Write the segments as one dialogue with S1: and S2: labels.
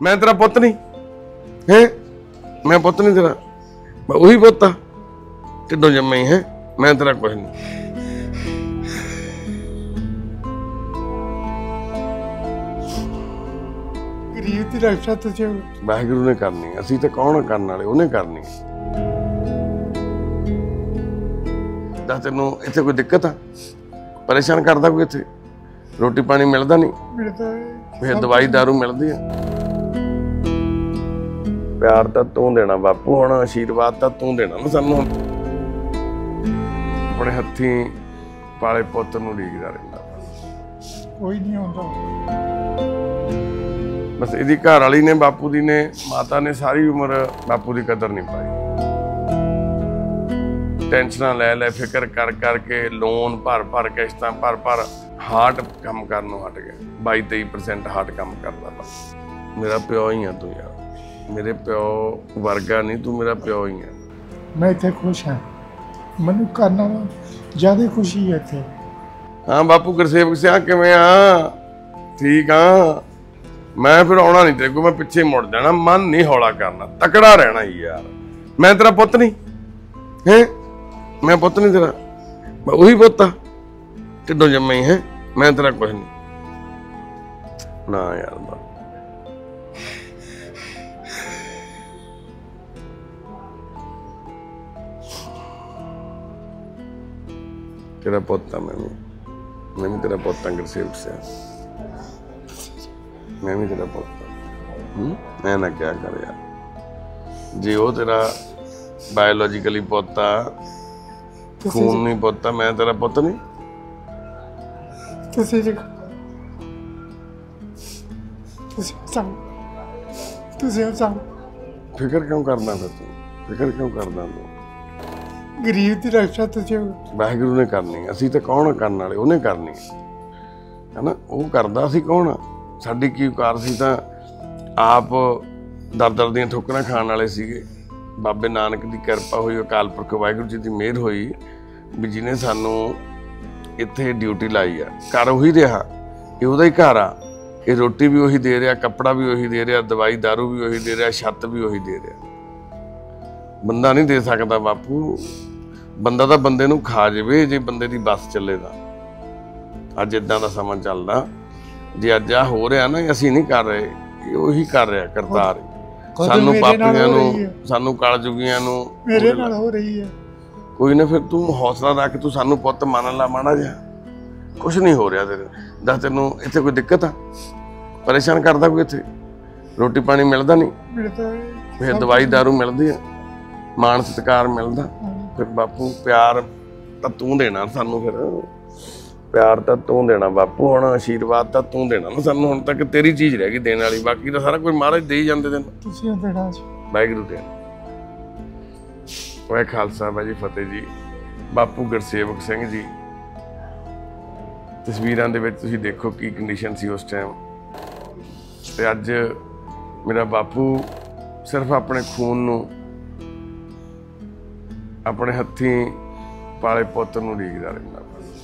S1: मैं तेरा पुत नहीं है, मैं पुत नहीं तेरा, वही पुत आ ढिडों जम्मे ही है, मैं तेरा कुछ नहीं।
S2: गरीब की रक्षा तुझे
S1: वाहिगुरू ने करनी, असीं ते कौन करन वाले, उन्हें करनी। दस तेनों इत्थे कोई दिक्कत आ, परेशान करदा कोई इत्थे? रोटी पानी मिलदा नहीं,
S2: मिलता है
S1: फिर दवाई दारू मिलदी है। प्यार तां तूं देना बापू, हुण आशीर्वाद तां तूं देना ना सानूं। अपने हत्थीं पाले पुੱਤ ਨੂੰ ਡੀਕਦਾ ਰਹਿੰਦਾ,
S2: कोई नहीं होता।
S1: बस ਇਹਦੀ ਘਰ ਵਾਲੀ ਨੇ, ਬਾਪੂ ਦੀ ਨੇ, ਮਾਤਾ ਨੇ ਸਾਰੀ ਉਮਰ ਬਾਪੂ ਦੀ ਕਦਰ ਨਹੀਂ ਪਾਈ। ਟੈਨਸ਼ਨਾਂ ਲੈ ਲੈ, ਫਿਕਰ ਕਰ ਕਰਕੇ, ਲੋਨ ਭਰ ਭਰ, ਕਿਸ਼ਤਾਂ ਭਰ ਭਰ, ਹਾਰਟ ਕੰਮ ਕਰਨ ਨੂੰ ਹਟ ਗਿਆ। 22-23% ਹਾਰਟ ਕੰਮ ਕਰਦਾ। ਬਸ ਮੇਰਾ ਪਿਓ ਹੀ ਆ ਤੂੰ ਯਾਰ, ਮੇਰੇ ਪਿਓ ਵਰਗਾ ਨਹੀਂ, ਤੂੰ ਮੇਰਾ ਪਿਓ ਹੀ ਆ।
S2: मैं इतने खुश हाँ, मैनू करना ज्यादा खुशी है इतने।
S1: हाँ बापू गुरसेवक सिंह किवें आ? ठीक हाँ, मैं फिर आना नहीं तेरे को, मैं पिछे मुड़ जाना, मन नहीं हौला करना, तकड़ा रहना ही यार। मैं तेरा पुत नहीं है, मैं पुत नहीं तेरा, वही पुत आ ढिडों जम्मे ही है, मैं तेरा कुछ नहीं ना यार। तेरा पुत मैं भी तेरा पुत गुरसेवक सिंह, मैं भी तेरा पुत। मैं ना क्या कर यार, जे वो तेरा बायोलॉजिकली पुत आ, खून नहीं पुत, मैं तेरा पुत नहीं। फिक्र क्यों करना फिर तू, फिक्र क्यों करना तू?
S2: गरीब की रक्षा तुझे
S1: वाहिगुरू ने करनी, असीं ते कौन करन वाले, उन्हें करनी है ना। वो करदा सी कौन आ, साडी की औकार सी तां आप दर दर दीयां ठोकरां खाण वाले सीगे। बाबे नानक की किरपा हुई, अकाल पुरख वाहिगुरू जी की मेहर हुई भी जिन्हें सानू इत्थे ड्यूटी लाई आ। घर उही रहा, ये उहदा ही घर आ, ये रोटी भी उही दे रहा, कपड़ा भी उही दे रहा, दवाई दारू भी उही दे रहा, छत भी उही दे रहा। बंदा नहीं दे सकता बापू, बंदा तो बंदे नूं खा जावे जे बंदे दी बस चले तां। अज इदां दा समां चलदा, जे अज आ हो रहा ना, असीं नहीं कर रहे, ये उही कर रहा करतार। सानू पापियां नूं, सानू कलजुगियां नूं
S2: मेरे नाल हो रही है।
S1: कोई ना, फिर तू हौसला रख, तू सानू पुत मान ला माड़ा जिहा, कुछ नहीं हो रहा तेरे। दस तेनों इत्थे कोई दिक्कत आ, परेशान करदा कोई इत्थे? रोटी पानी मिलदा नहीं,
S2: मिलता है
S1: फिर दवाई दारू मिलदी है, मान सत्कार मिलदा। फिर बापू प्यार तां तूं देना सानू, फिर प्यार तां तूं देना बापू, हुण आशीर्वाद तां तूं देना ना सानू। हुण तक तेरी चीज़ रह गई देने वाली, बाकी तो सारा कुछ महाराज दे ही जांदे तैनूं।
S2: तुसीं देना
S1: वाहिगुरू दे। वाहे खालसा वाहे फतेह जी। बापू गुरसेवक सिंह जी, तस्वीरां दे विच तुसीं देखो की कंडीशन सी उस टाइम, ते अज मेरा बापू सिर्फ अपने खून नूं, अपने हत्थीं पाले पुੱਤ ਨੂੰ ਡੀਕਦਾ ਰਹਿੰਦਾ।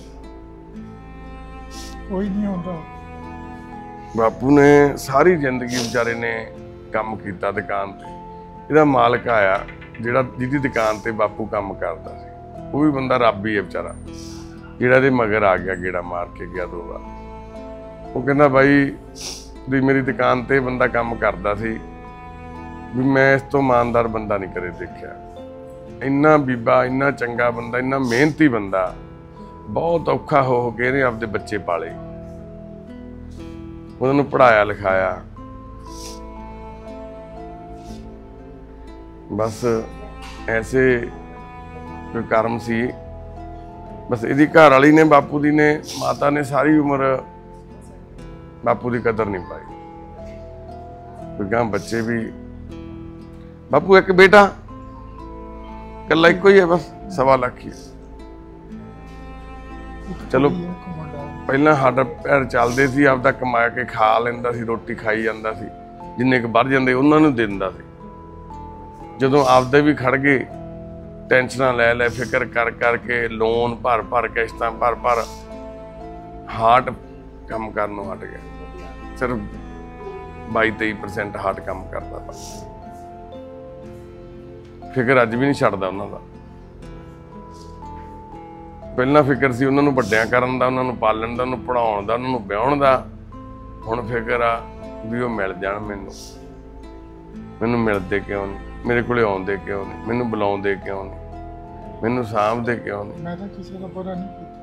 S2: कोई नहीं होता।
S1: बापू ने सारी जिंदगी बेचारे ने काम किया दुकान ते। ਇਹਦਾ मालक आया ਜਿਹੜਾ ਜਿਹਦੀ दुकान ते बापू काम करता सी, वो भी बंदा रब ही है बेचारा, ਜਿਹੜਾ ਇਹਦੇ मगर आ गया, गेड़ा मार के गया 2 बार। वो कहना भाई भी मेरी दुकान ते बंदा काम करता सी, भी मैं इस तो ईमानदार बंदा नहीं कदे देखिया। इन्ना बीबा, इन्ना चंगा बंदा, इन्ना मेहनती बंदा, बहुत औखा हो के इहने आपदे बच्चे पाले, उन्होंने पढ़ाया लिखाया। बस ऐसे कोई कर्म सी। बस इहदी घर वाली ने, बापू दी ने, माता ने सारी उम्र बापू की कदर नहीं पाई। गां बच्चे भी, बापू एक बेटा कला एको ही है, बस 1.25 लाख ही। चलो पहला साडा पैर चलदे सी, आपदा कमा के खा लैंदा सी, रोटी खाई जांदा सी, जिन्ने क बढ़ जांदे उन्हां नूं दिंदा सी। जदों आपदे भी खड़ गए, टेंशनां लै लै, फिक्र कर करके, लोन भर भर, किश्तां भर भर, हार्ट काम करनों हट गया। सिर्फ 22-23% ਹਾਰਟ ਕੰਮ ਕਰਦਾ ਬਸ। ਫਿਕਰ ਅੱਜ ਵੀ ਨਹੀਂ ਛੱਡਦਾ ਉਹਨਾਂ ਦਾ। ਪਹਿਲਾਂ ਫਿਕਰ ਸੀ ਉਹਨਾਂ ਨੂੰ ਵੱਡਿਆਂ ਕਰਨ ਦਾ, ਉਹਨਾਂ ਨੂੰ ਪਾਲਣ ਦਾ, ਉਹਨੂੰ ਪੜ੍ਹਾਉਣ ਦਾ, ਉਹਨਾਂ ਨੂੰ ਵਿਆਹੁਣ ਦਾ। ਹੁਣ ਫਿਕਰ ਆ ਵੀ ਉਹ ਮਿਲ ਜਾਣ ਮੈਨੂੰ ਮਿਲਦੇ ਕਿਉਂ ਨਹੀਂ, ਮੇਰੇ ਕੋਲੇ ਆਉਂਦੇ ਕਿਉਂ ਨਹੀਂ, ਮੈਨੂੰ ਬੁਲਾਉਂਦੇ ਕਿਉਂ ਨਹੀਂ, ਮੈਨੂੰ ਸਾਂਭਦੇ ਕਿਉਂ ਨਹੀਂ।
S2: ਮੈਂ ਤਾਂ ਕਿਸੇ ਦਾ ਬੁਰਾ ਨਹੀਂ ਕੀਤਾ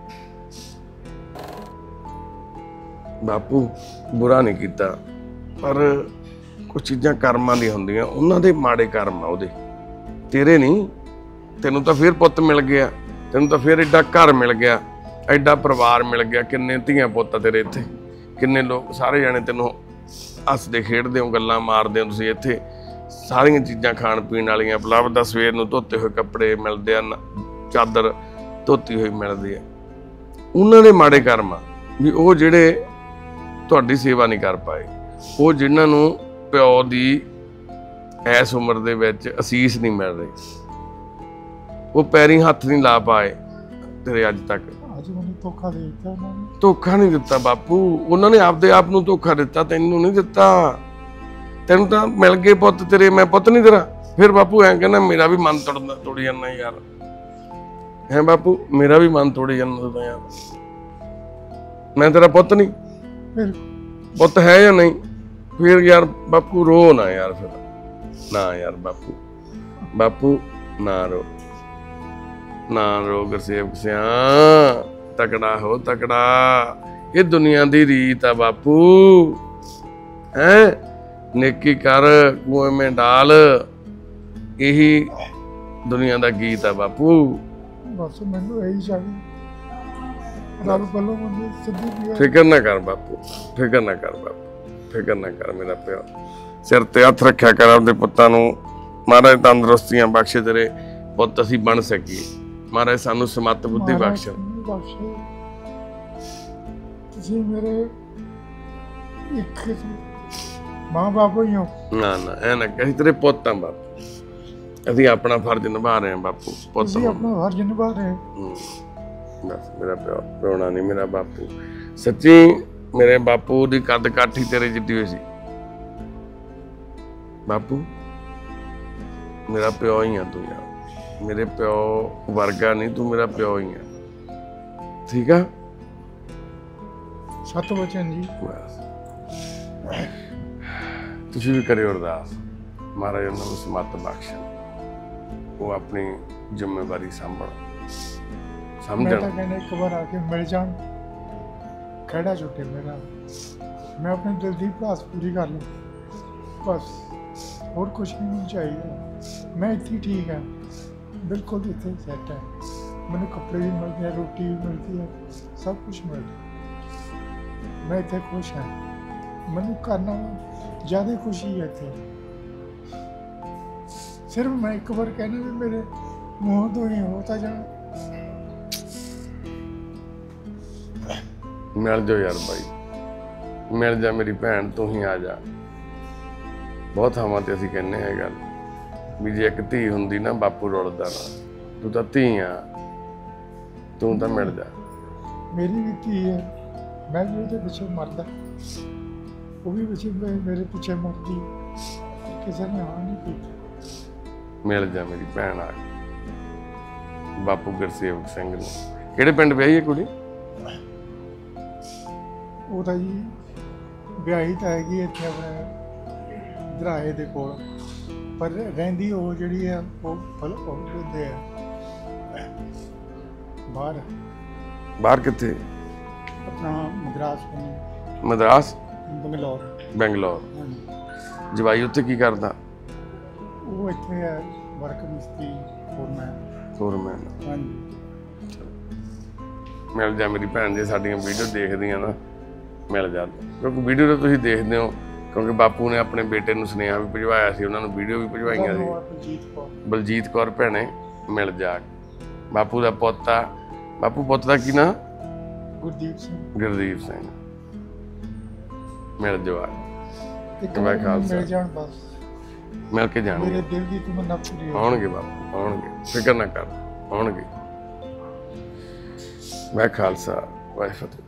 S1: ਬਾਪੂ, ਬੁਰਾ ਨਹੀਂ ਕੀਤਾ, ਪਰ ਕੁਝ ਚੀਜ਼ਾਂ ਕਰਮਾਂ ਦੀਆਂ ਹੁੰਦੀਆਂ, ਉਹਨਾਂ ਦੇ ਮਾੜੇ ਕਰਮ ਆ ਉਹਦੇ, ਤੇਰੇ ਨਹੀਂ। ਤੈਨੂੰ ਤਾਂ ਫਿਰ ਪੁੱਤ ਮਿਲ ਗਿਆ, ਤੈਨੂੰ ਤਾਂ ਫਿਰ ਐਡਾ ਘਰ ਮਿਲ ਗਿਆ, ਐਡਾ ਪਰਿਵਾਰ ਮਿਲ ਗਿਆ, ਕਿੰਨੇ ਧੀਆਂ ਪੁੱਤ ਆ ਤੇਰੇ ਇੱਥੇ, ਕਿੰਨੇ ਲੋਕ ਸਾਰੇ ਜਾਣੇ ਤੈਨੂੰ ਹੱਸਦੇ ਖੇਡਦੇ ਹੋ, ਗੱਲਾਂ ਮਾਰਦੇ ਹੋ ਤੁਸੀਂ ਇੱਥੇ। ਸਾਰੀਆਂ ਚੀਜ਼ਾਂ ਖਾਣ ਪੀਣ ਵਾਲੀਆਂ ਉਪਲਬਧ ਆ, ਸਵੇਰ ਨੂੰ ਧੋਤੇ ਹੋਏ ਕੱਪੜੇ ਮਿਲਦੇ ਆ, ਚਾਦਰ ਧੋਤੀ ਹੋਈ ਮਿਲਦੀ ਆ। ਉਹਨਾਂ ਦੇ ਮਾੜੇ ਕਰਮ ਆ ਵੀ ਉਹ ਜਿਹੜੇ ਤੁਹਾਡੀ ਸੇਵਾ ਨਹੀਂ ਕਰ ਪਾਏ, ਉਹ ਜਿਨ੍ਹਾਂ ਨੂੰ ਪਿਓ ਦੀ ਇਸ ਉਮਰ ਦੇ ਵਿੱਚ ਅਸੀਸ ਨਹੀਂ ਮਿਲ ਰਹੀ, ਉਹ ਪੈਰੀਂ ਹੱਥ ਨਹੀਂ ਲਾ ਪਾਏ ਤੇਰੇ ਅੱਜ ਤੱਕ।
S2: ਅੱਜ ਮੈਨੂੰ ਧੋਖਾ ਦੇ ਦਿੱਤਾ ਉਹਨਾਂ ਨੇ।
S1: ਧੋਖਾ ਨਹੀਂ ਦਿੱਤਾ ਬਾਪੂ, ਉਹਨਾਂ ਨੇ ਆਪਦੇ ਆਪ ਨੂੰ ਧੋਖਾ ਦਿੱਤਾ, ਤੈਨੂੰ ਨਹੀਂ ਦਿੱਤਾ। ਤੈਨੂੰ ਤਾਂ ਮਿਲ ਗਏ ਪੁੱਤ ਤੇਰੇ, ਮੈਂ ਪੁੱਤ ਨਹੀਂ ਤੇਰਾ। ਫਿਰ ਬਾਪੂ ਐਂ ਕਹਿੰਦਾ ਮੇਰਾ ਵੀ ਮਨ ਤੋੜੀ ਜਾਂਦਾ ਯਾਰ, ਹੈ ਬਾਪੂ ਮੇਰਾ ਵੀ ਮਨ ਤੋੜੀ ਜਾਂਦਾ ਯਾਰ, ਮੈਂ ਤੇਰਾ ਪੁੱਤ ਨਹੀਂ,
S2: ਫਿਰ
S1: ਪੁੱਤ ਹੈ ਜਾਂ ਨਹੀਂ। ਫਿਰ ਯਾਰ ਬਾਪੂ ਰੋ ਨਾ ਯਾਰ, ਫਿਰ ਨਾ ਯਾਰ ਬਾਪੂ ਨਾ ਰੋ ਗੁਰਸੇਵਕ ਸਿਆ, ਤਕੜਾ ਹੋ ਤਕੜਾ। ਇਹ ਦੁਨੀਆ ਦੀ ਰੀਤ ਆ ਬਾਪੂ, ਹੈ ਨੇਕੀ ਕਰ ਕੁएं में डाल, ਇਹੀ ਦੁਨੀਆ ਦਾ ਗੀਤ ਆ ਬਾਪੂ।
S2: ਬਸ ਮੈਨੂੰ ਇਹੀ ਚਾਹੀਦਾ, ਰੱਬ ਵੱਲੋਂ ਮੈਨੂੰ ਸਿੱਧੀ ਵੀ।
S1: ਫਿਕਰ ਨਾ ਕਰ ਬਾਪੂ, ਫਿਕਰ ਨਾ ਕਰ ਬਾਪੂ, ਫਿਕਰ ਨਾ ਕਰ ਮੇਰਾ ਪਿਓ। ਸਿਰ ਤੇ ਹੱਥ ਰੱਖਿਆ ਕਰ ਆਪਦੇ ਪੁੱਤਾਂ ਨੂੰ, ਮਹਾਰਾਜ ਤੰਦਰੁਸਤੀਆਂ ਬਖਸ਼ੇ, ਤੇਰੇ ਪੁੱਤ ਅਸੀਂ ਬਣ ਸਕੀਏ। ਮਹਾਰਾਜ ਸਾਨੂੰ ਸਮੱਤ ਬੁੱਧੀ ਬਖਸ਼ੇ।
S2: ਤੁਸੀਂ ਮੇਰੇ ਇੱਕ ਮਾਂ ਬਾਪ ਹੀ ਹੋ।
S1: ਨਾ ਐ ਨਾ ਕਹੀ, ਤੇਰੇ ਪੁੱਤ ਆ ਬਾਪੂ, ਅਸੀਂ ਆਪਣਾ ਫਰਜ਼ ਨਿਭਾ ਰਹੇ ਹਾਂ ਬਾਪੂ। ਪੁੱਤ
S2: ਆਪਣਾ ਫਰਜ਼ ਨਿਭਾ ਰਹੇ।
S1: ਬਸ ਮੇਰਾ ਪਿਓ ਰੋਣਾ ਨਹੀਂ, ਮੇਰਾ ਬਾਪੂ ਸੱਚੀ। ਮੇਰੇ ਬਾਪੂ ਦੀ ਕੱਦ ਕਾਠੀ ਤੇਰੇ ਜਿੱਡੀ ਹੋਈ ਸੀ ਬਾਪੂ। ਮੇਰਾ ਪਿਓ ਹੀ ਆ ਤੂੰ ਯਾਰ, ਮੇਰੇ ਪਿਓ ਵਰਗਾ ਨਹੀਂ, ਤੂੰ ਮੇਰਾ ਪਿਓ ਹੀ ਆ, ਠੀਕ ਆ।
S2: ਸਤ ਵਚਨ ਜੀ।
S1: ਬਸ ਤੁਸੀਂ ਵੀ ਕਰਿਓ ਅਰਦਾਸ, ਮਹਾਰਾਜ ਉਹਨਾਂ ਨੂੰ ਸਮੱਤ ਬਖਸ਼ਣ, ਉਹ ਆਪਣੀ ਜ਼ਿੰਮੇਵਾਰੀ ਸਮਝਣ।
S2: ਮੈਂ ਤਾਂ ਕਹਿੰਦਾ ਇੱਕ ਵਾਰ ਆ ਕੇ ਮਿਲ ਜਾਣ, ਖੜਾ ਛੁੱਟੇ ਮੇਰਾ, ਮੈਂ ਆਪਣੇ ਦਿਲ ਦੀ ਭਲਾਸ ਪੂਰੀ ਕਰ ਲੂੰ ਬਸ, ਹੋਰ ਕੁਛ ਨਹੀਂ ਮੈਨੂੰ ਚਾਹੀਦਾ। ਮੈਂ ਇੱਥੇ ਠੀਕ ਹਾਂ, ਬਿਲਕੁਲ ਇੱਥੇ ਸੈੱਟ ਹੈ, ਮੈਨੂੰ ਕੱਪੜੇ ਵੀ ਮਿਲਦੇ ਆ, ਰੋਟੀ ਵੀ ਮਿਲਦੀ ਹੈ, ਸਭ ਕੁਛ ਮਿਲਦਾ, ਮੈਂ ਇੱਥੇ ਖੁਸ਼ ਹਾਂ। ਮੈਨੂੰ ਕਰਨਾ ਜ਼ਿਆਦਾ ਖੁਸ਼ੀ ਹੈ ਇੱਥੇ। ਸਿਰਫ ਮੈਂ ਇੱਕ ਵਾਰ ਕਹਿਣਾ ਵੀ ਮੇਰੇ ਮੂੰਹ ਤੋਂ ਹੀ ਹੋ ਤਾਂ ਜਾਣ।
S1: ਮਿਲ ਜਾਓ ਯਾਰ ਬਾਈ, ਮਿਲ ਜਾ ਮੇਰੀ ਭੈਣ, ਤੂੰ ਹੀ ਆ ਜਾ। ਬਹੁਤ ਥਾਵਾਂ ਤੇ ਅਸੀਂ ਕਹਿੰਦੇ ਹਾਂ ਗੱਲ ਵੀ ਜੇ ਇੱਕ ਧੀ ਹੁੰਦੀ ਨਾ ਬਾਪੂ ਰੁਲਦਾ ਨਾ, ਤੂੰ ਤਾਂ ਧੀ ਆ, ਤੂੰ ਤਾਂ ਮਿਲ ਜਾ।
S2: ਮੇਰੀ ਵੀ ਧੀ ਹੈ, ਮੈਂ ਵੀ ਉਹਦੇ ਪਿੱਛੇ ਮਰਦਾ, ਉਹ ਵੀ ਪਿੱਛੇ ਮੇਰੇ ਪਿੱਛੇ ਮਰਦੀ, ਕਿਸੇ ਨੇ ਹਾਂ ਨਹੀਂ ਕੀਤੀ।
S1: ਮਿਲ ਜਾ ਮੇਰੀ ਭੈਣ ਆ ਬਾਪੂ ਗੁਰਸੇਵਕ ਸਿੰਘ ਨੂੰ। ਕਿਹੜੇ ਪਿੰਡ ਵਿਆਹੀ ਹੈ ਕੁੜੀ?
S2: ਉਹ ਤਾਂ ਜੀ ਵਿਆਹੀ ਤਾਂ ਹੈਗੀ ਇੱਥੇ ਆਪਣੇ ਦਰਾਹੇ ਦੇ ਕੋਲ, ਪਰ ਰਹਿੰਦੀ ਉਹ ਜਿਹੜੀ ਆ ਉਹ ਹੁੰਦੇ ਆ ਬਾਹਰ। ਕਿੱਥੇ? ਆਪਣਾ ਮਦਰਾਸ ਬੰਗਲੌਰ। ਜਵਾਈ ਉੱਥੇ ਕੀ ਕਰਦਾ? ਉਹ ਇੱਥੇ ਹੈ ਵਰਕ ਮਿਸਤਰੀ, ਫੋਰਮੈਨ। ਹਾਂਜੀ। ਮਿਲ ਜਾ ਮੇਰੀ ਭੈਣ, ਜੇ ਸਾਡੀਆਂ ਵੀਡੀਓ ਦੇਖਦੀਆਂ ਨਾ ਮਿਲ ਜਾ, ਕਿਉਂਕਿ ਵੀਡੀਓ ਤਾਂ ਤੁਸੀਂ ਦੇਖਦੇ ਹੋ, ਕਿਉਂਕਿ ਬਾਪੂ ਨੇ ਆਪਣੇ ਬੇਟੇ ਨੂੰ ਸੁਨੇਹਾ ਵੀ ਭਿਜਵਾਇਆ ਸੀ, ਉਹਨਾਂ ਨੂੰ ਵੀਡੀਓ ਵੀ ਭਿਜਵਾਈਆਂ ਸੀ। ਬਲਜੀਤ ਕੌਰ ਭੈਣੇ ਮਿਲ ਜਾ, ਬਾਪੂ ਦਾ ਪੁੱਤ ਆ। ਬਾਪੂ ਪੁੱਤ ਦਾ ਕੀ ਨਾਂ? ਗੁਰਦੀਪ ਸਿੰਘ। ਮਿਲ ਜਾ, ਮਿਲ ਕੇ ਜਾਣਗੇ, ਆਉਣਗੇ ਬਾਪੂ, ਆਉਣਗੇ, ਫਿਕਰ ਨਾ ਕਰ, ਆਉਣਗੇ। ਮੈਂ ਖਾਲਸਾ ਵਾਹਿਗੁਰੂ।